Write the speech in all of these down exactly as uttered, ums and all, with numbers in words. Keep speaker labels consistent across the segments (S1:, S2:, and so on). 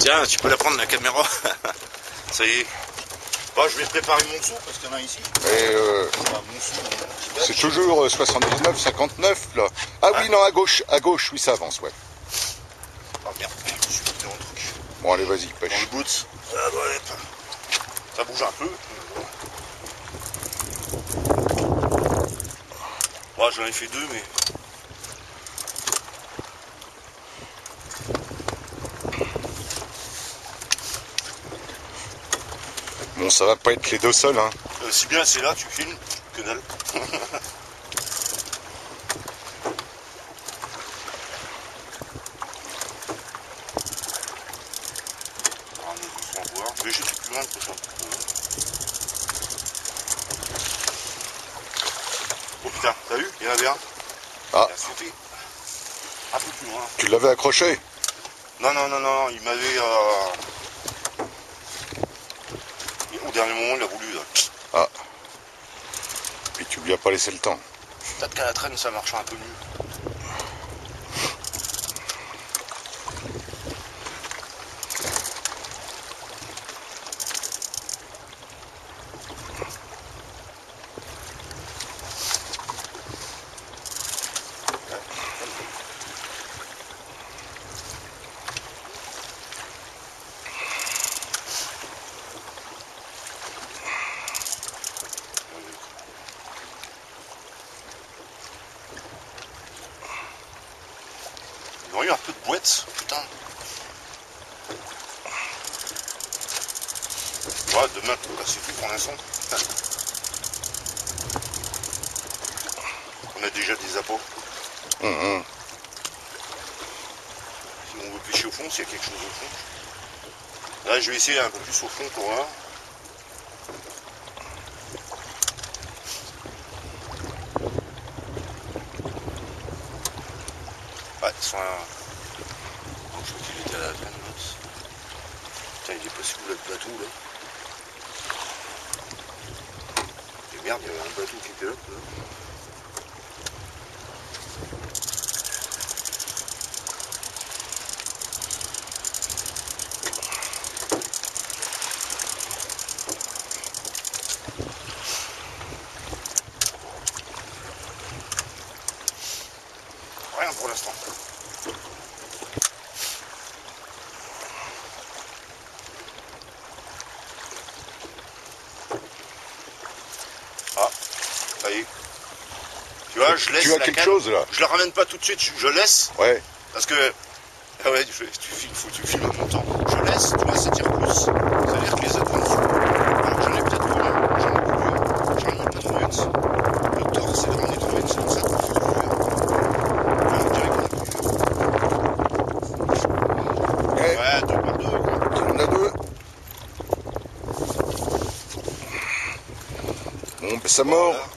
S1: Tiens, tu peux la prendre la caméra. Ça y est. Bon, je vais préparer mon saut parce qu'il y en a ici.
S2: Euh, c'est toujours soixante-dix-neuf, cinquante-neuf là. Ah, ah oui, non, à gauche, à gauche, oui, ça avance, ouais.
S1: Ah merde, je me suis mis dans le truc.
S2: Bon, allez, vas-y, pêche.
S1: Dans le boot. Ah, ouais, ça bouge un peu. Bon, j'en ai fait deux, mais.
S2: Bon, ça va pas être les deux seuls, hein.
S1: Euh, si bien c'est là, tu filmes, que dalle. Mais j'étais plus loin que ça. Oh putain, t'as vu? Il y en avait un.
S2: Ah.
S1: Il a sauté. Un peu plus loin.
S2: Tu l'avais accroché?
S1: Non, non, non, non, il m'avait... Euh... Au dernier moment, il a voulu... Là.
S2: Ah. Puis tu lui as pas laissé le temps.
S1: Peut-être qu'à la traîne, ça marchait un peu mieux. Ils ont eu un peu de boîte, putain. Ouais, demain, bah, c'est tout pour l'instant. On a déjà des appâts.
S2: Mmh, mmh.
S1: Si on veut pêcher au fond, s'il y a quelque chose au fond. Là, je vais essayer un peu plus au fond pour voir. Ouais, ils sont là. Je crois qu'il était à la traîne, l'autre. Putain, il est passé où là, le bateau, là? Et merde, il y avait un bateau qui était là, là. Rien pour l'instant. Ah, ça y est. Tu vois, je laisse
S2: Tu as
S1: la
S2: quelque
S1: canne.
S2: chose là?
S1: Je la ramène pas tout de suite, je laisse.
S2: Ouais.
S1: Parce que... Ah ouais, tu, tu filmes, faut que tu filmes en montant. Je laisse, tu vois, ça tire plus. Ça veut dire que les autres vont dessous. Alors j'en ai peut-être trop loin, j'en ai plus. J'en ai pas trop vite. Le tort, c'est de ramener trop vite, c'est pour ça qu'on fait plus dur. Enfin, je dirais qu'on a plus dur.
S2: Ouais,
S1: Ouais, deux par deux, quoi.
S2: tu en as deux. Bon, ben ça mord.
S1: Voilà.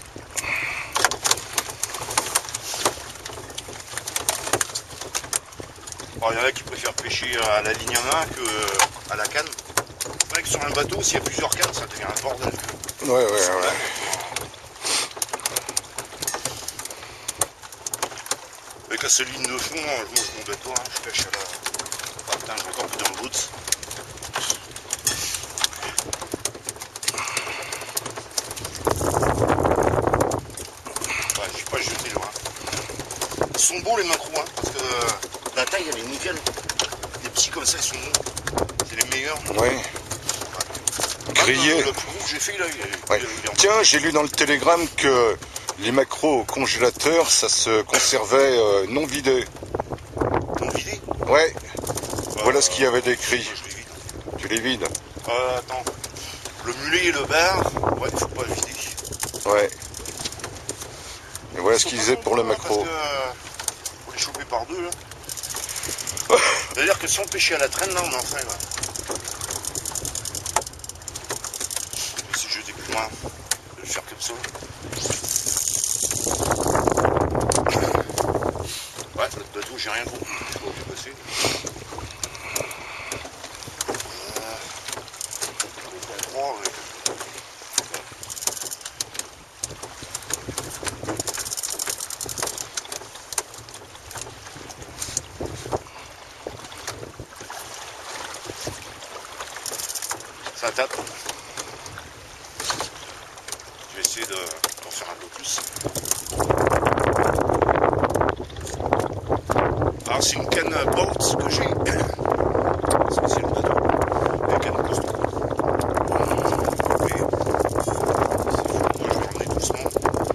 S1: Alors, il y en a qui préfèrent pêcher à la ligne en main qu'à la canne. C'est vrai que sur un bateau, s'il y a plusieurs cannes, ça devient un bordel.
S2: Ouais, ouais, ouais.
S1: Avec la seule ligne de fond, je mange mon bateau, hein, je pêche à la... Ah putain, j'ai encore plus dans le bout. Ouais, je suis pas jeté loin. Ils sont beaux les macros, hein, parce que la taille elle est nickel. Les petits comme ça, ils sont bons. C'est les meilleurs.
S2: Ouais. Grillé.
S1: Le plus gros que j'ai fait là, il est,
S2: Ouais.
S1: il est en...
S2: Tiens, j'ai lu dans le télégramme que les maquereaux au congélateur, ça se conservait euh, non vidé.
S1: Non vidé.
S2: Ouais.
S1: Euh,
S2: Voilà ce qu'il y avait décrit.
S1: Je les vide.
S2: Tu les vides.
S1: Euh, attends. Le mulet et le bar, ouais, il faut pas le vider.
S2: Ouais. Et voilà ce qu'ils disaient pour le maquereau.
S1: Parce que, euh, faut les choper par deux là. C'est-à-dire que si on pêchait à la traîne là, on en ferait là. Si je plus loin, je vais le faire comme ça. Ouais, notre bateau, j'ai rien compris. Je sais pas où j'ai passé. Euh, droit, ouais. ça tape. Je vais essayer d'en faire un peu plus. Alors c'est une canne Bolt que j'ai. C'est le bateau. Les cannes costaud. Mais moi je vais emmener doucement.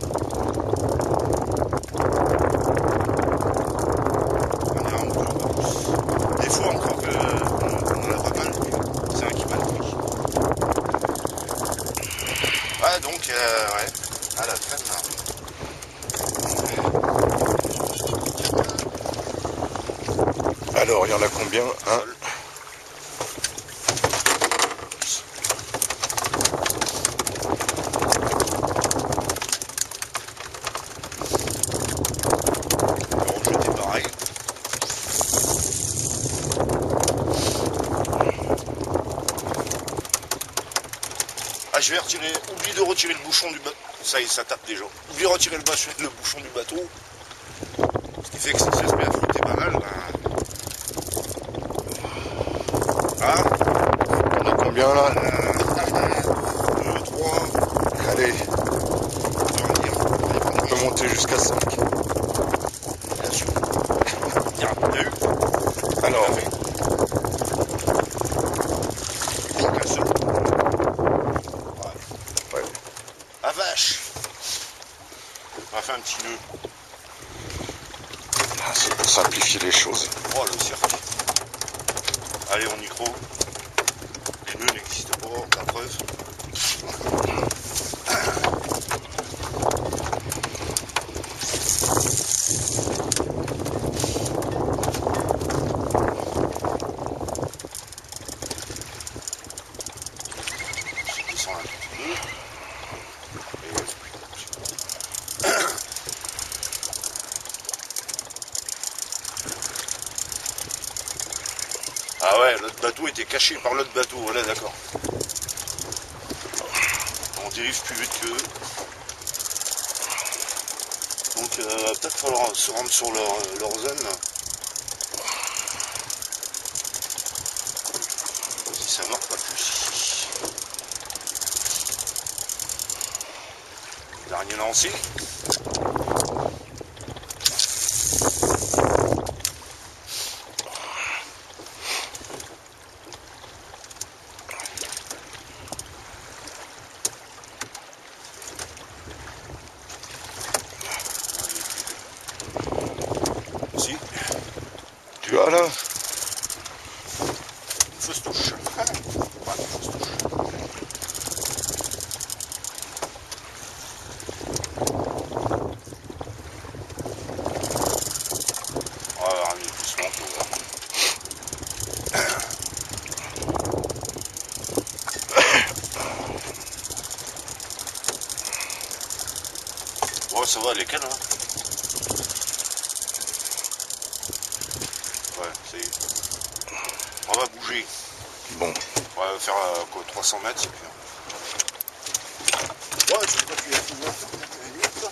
S1: On ira un peu plus. Des fois encore que on en a pas mal. C'est un qui m'a pris. Ah donc euh, ouais. Ah la traîne là.
S2: Alors, il y en a combien? Un.
S1: Alors, jeter pareil. Ah, je vais retirer. Oublie de retirer le bouchon du bateau. Ça y est, ça tape déjà. Oublie de retirer le, bâche- le bouchon du bateau. Ce qui fait que si ça se met à flotter pas mal, ben. Ah,
S2: On a combien là?
S1: deux, trois,
S2: Allez,
S1: on va dire.
S2: on peut monter jusqu'à cinq.
S1: Bien sûr. Tiens, t'as eu?
S2: Alors,
S1: Un seul.
S2: ouais.
S1: Ah vache! On va faire un petit nœud.
S2: Ah, c'est pour simplifier les choses.
S1: Oh le circuit. Allez, on y croit. Les nœuds n'existent pas, la preuve. Je descends un petit peu. Et... Ah ouais, l'autre bateau était caché par l'autre bateau, voilà, d'accord. On dérive plus vite qu'eux. Donc euh, va peut-être falloir se rendre sur leur, leur zone. Si ça mord pas plus ici. Dernier lancé. Si,
S2: Tu as là?
S1: une fausse touche. Ouais, une fausse touche. On va ramener doucement pour voir. Bon, ça va, les cannes, hein. Ouais, ça y est. On va bouger.
S2: Bon,
S1: On va faire euh, quoi, trois cents mètres, et puis... Ouais, tu sais pas, tu l'as fait voir, ça.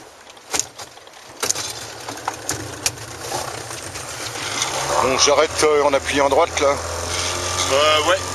S2: bon j'arrête euh, en appuyant à droite là.
S1: Euh, ouais.